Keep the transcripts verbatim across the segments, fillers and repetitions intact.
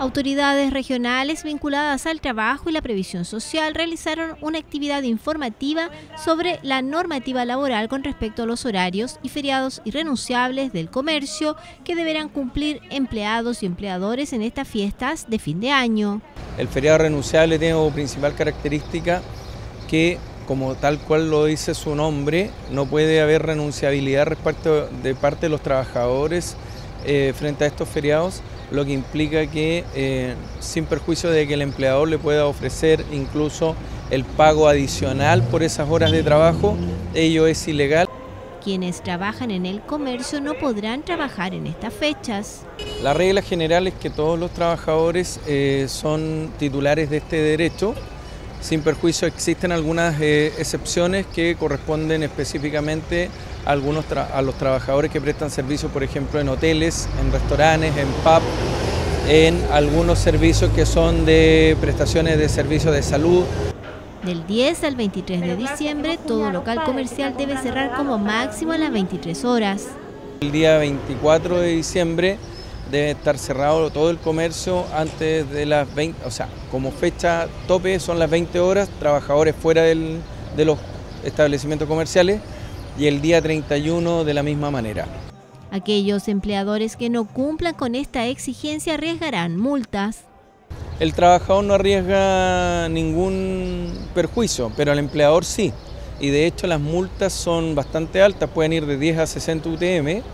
Autoridades regionales vinculadas al trabajo y la previsión social realizaron una actividad informativa sobre la normativa laboral con respecto a los horarios y feriados irrenunciables del comercio que deberán cumplir empleados y empleadores en estas fiestas de fin de año. El feriado renunciable tiene como principal característica que, como tal cual lo dice su nombre, no puede haber renunciabilidad respecto de parte de los trabajadores eh, frente a estos feriados, lo que implica que, eh, sin perjuicio de que el empleador le pueda ofrecer incluso el pago adicional por esas horas de trabajo, ello es ilegal. Quienes trabajan en el comercio no podrán trabajar en estas fechas. La regla general es que todos los trabajadores eh, son titulares de este derecho. Sin perjuicio existen algunas eh, excepciones que corresponden específicamente a, algunos a los trabajadores que prestan servicios, por ejemplo, en hoteles, en restaurantes, en pub, en algunos servicios que son de prestaciones de servicios de salud. Del diez al veintitrés de diciembre, todo local comercial debe cerrar como máximo a las veintitrés horas. El día veinticuatro de diciembre debe estar cerrado todo el comercio antes de las veinte, o sea, como fecha tope son las veinte horas, trabajadores fuera del, de los establecimientos comerciales, y el día treinta y uno de la misma manera. Aquellos empleadores que no cumplan con esta exigencia arriesgarán multas. El trabajador no arriesga ningún perjuicio, pero el empleador sí, y de hecho las multas son bastante altas, pueden ir de diez a sesenta U T M,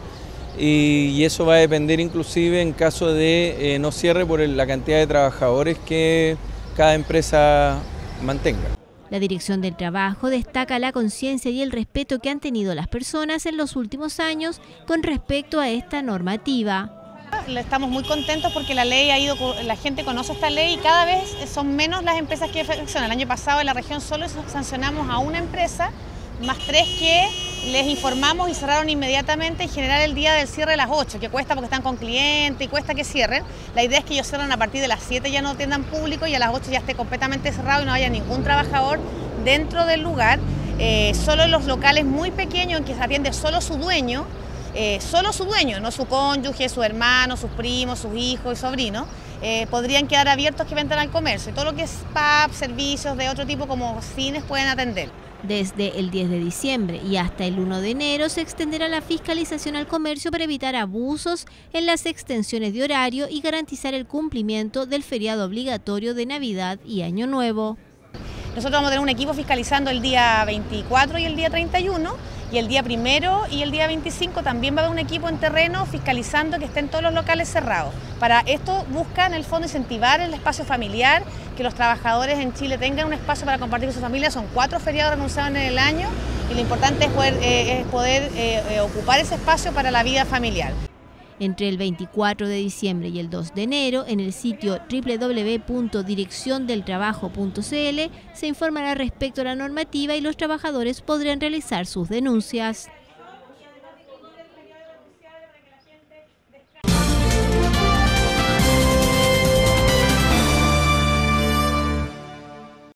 y eso va a depender inclusive en caso de eh, no cierre por la cantidad de trabajadores que cada empresa mantenga. La Dirección del Trabajo destaca la conciencia y el respeto que han tenido las personas en los últimos años con respecto a esta normativa. Estamos muy contentos porque la ley ha ido, la gente conoce esta ley y cada vez son menos las empresas que sancionan. El año pasado en la región solo sancionamos a una empresa, más tres que les informamos y cerraron inmediatamente, en general el día del cierre a las ocho, que cuesta porque están con clientes y cuesta que cierren. La idea es que ellos cierren a partir de las siete, ya no atiendan público, y a las ocho ya esté completamente cerrado y no haya ningún trabajador dentro del lugar. Eh, solo los locales muy pequeños en que se atiende solo su dueño, eh, solo su dueño, no su cónyuge, su hermano, sus primos, sus hijos y sobrinos, eh, podrían quedar abiertos que vendan al comercio. Y todo lo que es pub, servicios de otro tipo como cines pueden atender. Desde el diez de diciembre y hasta el uno de enero se extenderá la fiscalización al comercio para evitar abusos en las extensiones de horario y garantizar el cumplimiento del feriado obligatorio de Navidad y Año Nuevo. Nosotros vamos a tener un equipo fiscalizando el día veinticuatro y el día treinta y uno, y el día primero y el día veinticinco también va a haber un equipo en terreno fiscalizando que estén todos los locales cerrados. Para esto busca en el fondo incentivar el espacio familiar, que los trabajadores en Chile tengan un espacio para compartir con su familia. Son cuatro feriados renunciados en el año y lo importante es poder, eh, es poder eh, eh, ocupar ese espacio para la vida familiar. Entre el veinticuatro de diciembre y el dos de enero, en el sitio doble u doble u doble u punto dirección del trabajo punto c l se informará respecto a la normativa y los trabajadores podrán realizar sus denuncias.